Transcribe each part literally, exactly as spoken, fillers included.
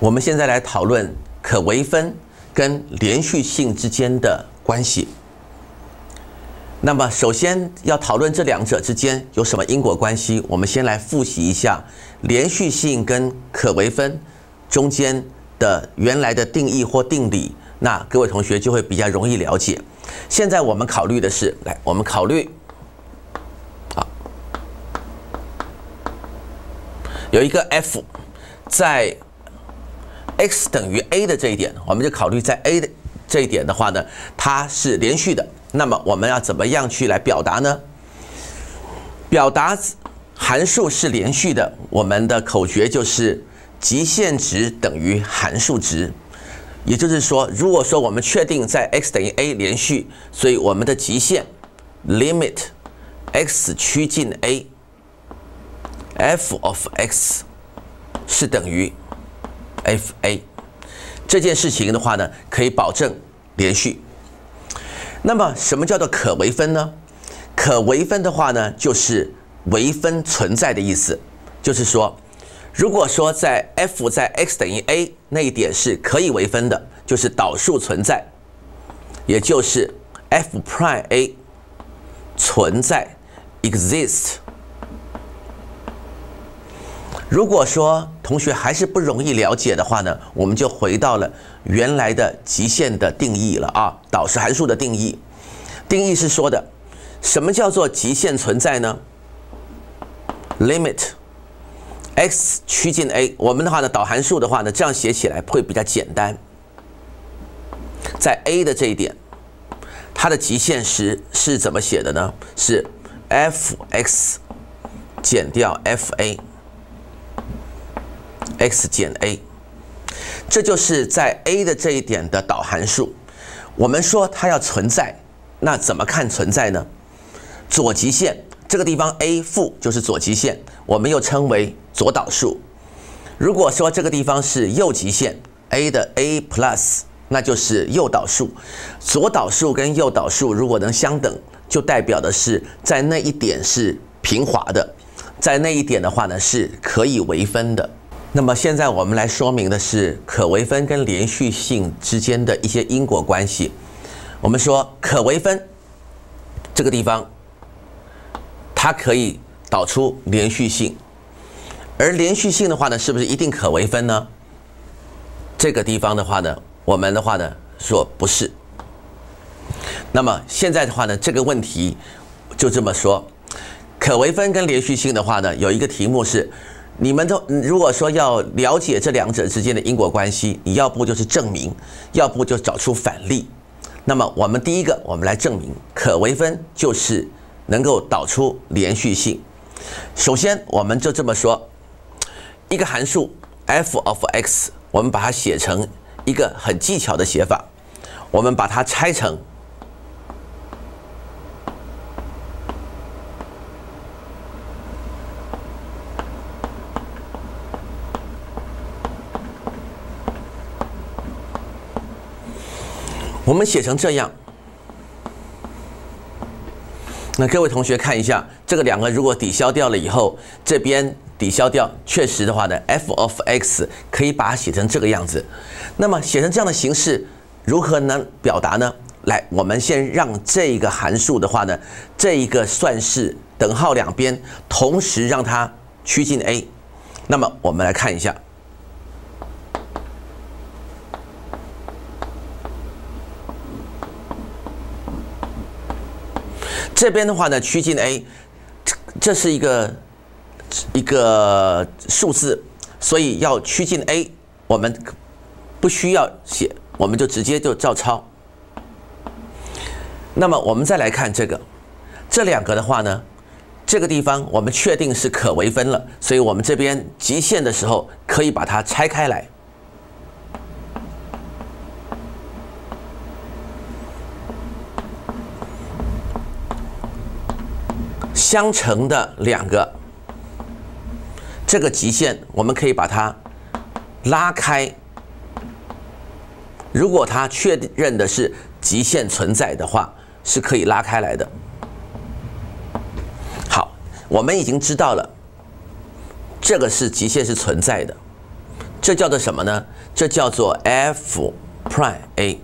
我们现在来讨论可微分跟连续性之间的关系。那么，首先要讨论这两者之间有什么因果关系，我们先来复习一下连续性跟可微分中间的原来的定义或定理，那各位同学就会比较容易了解。现在我们考虑的是，来，我们考虑，好，有一个 f 在 x 等于 a 的这一点，我们就考虑在 a 的这一点的话呢，它是连续的。那么我们要怎么样去来表达呢？表达函数是连续的，我们的口诀就是极限值等于函数值。也就是说，如果说我们确定在 x 等于 a 连续，所以我们的极限 limit x 趋近 a f of x 是等于 f(a)。这件事情的话呢，可以保证连续。那么，什么叫做可微分呢？可微分的话呢，就是微分存在的意思。就是说，如果说在 f 在 x 等于 a 那一点是可以微分的，就是导数存在，也就是 f prime a 存在 exist。如果说同学还是不容易了解的话呢，我们就回到了原来的极限的定义了啊，导数函数的定义。定义是说的，什么叫做极限存在呢 ？Limit x 趋近 a， 我们的话呢，导函数的话呢，这样写起来会比较简单。在 a 的这一点，它的极限时是怎么写的呢？是 f(x) 减掉 f(a)。x 减 a， 这就是在 a 的这一点的导函数。我们说它要存在，那怎么看存在呢？左极限这个地方 a 负就是左极限，我们又称为左导数。如果说这个地方是右极限 a 的 a plus， 那就是右导数。左导数跟右导数如果能相等，就代表的是在那一点是平滑的，在那一点的话呢是可以微分的。那么现在我们来说明的是可微分跟连续性之间的一些因果关系。我们说可微分这个地方，它可以导出连续性，而连续性的话呢，是不是一定可微分呢？这个地方的话呢，我们的话呢说不是。那么现在的话呢，这个问题就这么说，可微分跟连续性的话呢，有一个题目是。你们都如果说要了解这两者之间的因果关系，你要不就是证明，要不就找出反例。那么我们第一个，我们来证明可微分就是能够导出连续性。首先，我们就这么说，一个函数 f of x， 我们把它写成一个很技巧的写法，我们把它拆成。我们写成这样，那各位同学看一下，这个两个如果抵消掉了以后，这边抵消掉，确实的话呢 ，f of x 可以把它写成这个样子。那么写成这样的形式，如何能表达呢？来，我们先让这个函数的话呢，这一个算式等号两边同时让它趋近 a。那么我们来看一下。这边的话呢，趋近 a， 这是一个一个数字，所以要趋近 a， 我们不需要写，我们就直接就照抄。那么我们再来看这个，这两个的话呢，这个地方我们确定是可微分了，所以我们这边极限的时候可以把它拆开来。相乘的两个，这个极限我们可以把它拉开。如果它确认的是极限存在的话，是可以拉开来的。好，我们已经知道了，这个是极限是存在的， 这叫做什么呢？这叫做 f prime a。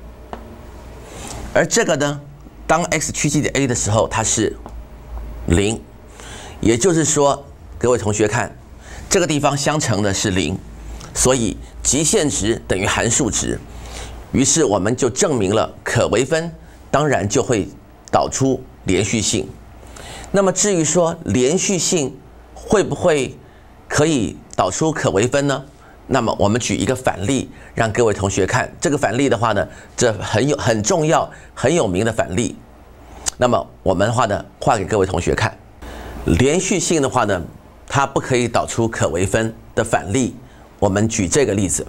而这个呢，当 x 趋近于 a 的时候，它是零，也就是说，各位同学看，这个地方相乘的是零，所以极限值等于函数值。于是我们就证明了可微分，当然就会导出连续性。那么至于说连续性会不会可以导出可微分呢？那么我们举一个反例，让各位同学看。这个反例的话呢，这很有很重要、很有名的反例。那么我们的话呢，画给各位同学看。连续性的话呢，它不可以导出可微分的反例。我们举这个例子，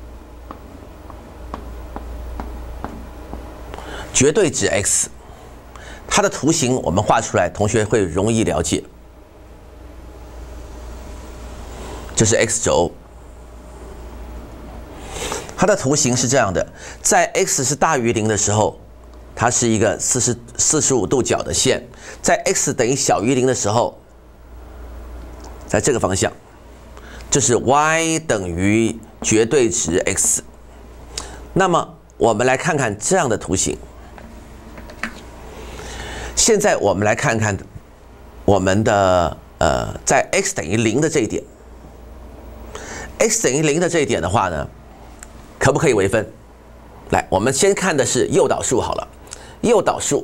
绝对值 x， 它的图形我们画出来，同学会容易了解。这是 x 轴。它的图形是这样的，在 x 是大于零的时候，它是一个四十四十五度角的线；在 x 等于小于零的时候，在这个方向，这是 y 等于绝对值 x。那么我们来看看这样的图形。现在我们来看看我们的呃，在 x 等于零的这一点 ，x 等于零的这一点的话呢，可不可以微分？来，我们先看的是诱导数好了。诱导数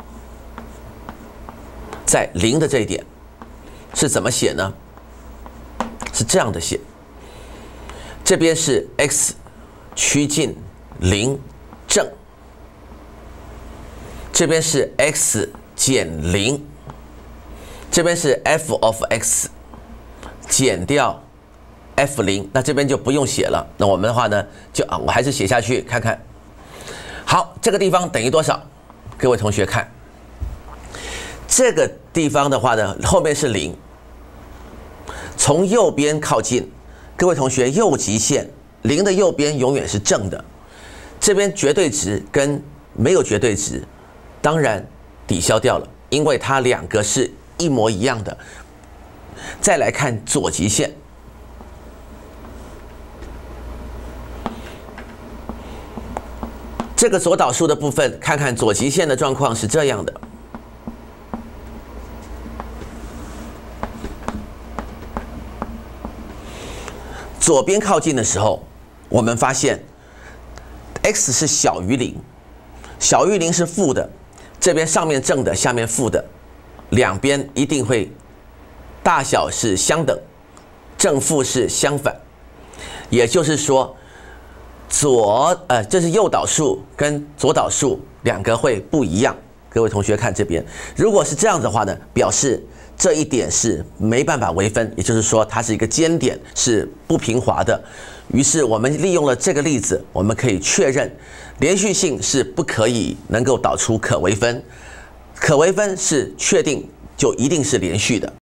在零的这一点是怎么写呢？是这样的写，这边是 x 趋近零正，这边是 x 减零，这边是 f of x 减掉 f 零，那这边就不用写了。那我们的话呢，就啊，我还是写下去看看。好，这个地方等于多少？各位同学看，这个地方的话呢，后面是零，从右边靠近。各位同学，右极限零的右边永远是正的，这边绝对值跟没有绝对值，当然抵消掉了，因为它两个是一模一样的。再来看左极限。这个左导数的部分，看看左极限的状况是这样的。左边靠近的时候，我们发现 x 是小于零，小于零是负的，这边上面正的，下面负的，两边一定会大小是相等，正负是相反，也就是说。左呃，这是右导数跟左导数两个会不一样。各位同学看这边，如果是这样的话呢，表示这一点是没办法微分，也就是说它是一个尖点，是不平滑的。于是我们利用了这个例子，我们可以确认连续性是不可以能够导出可微分，可微分是确定就一定是连续的。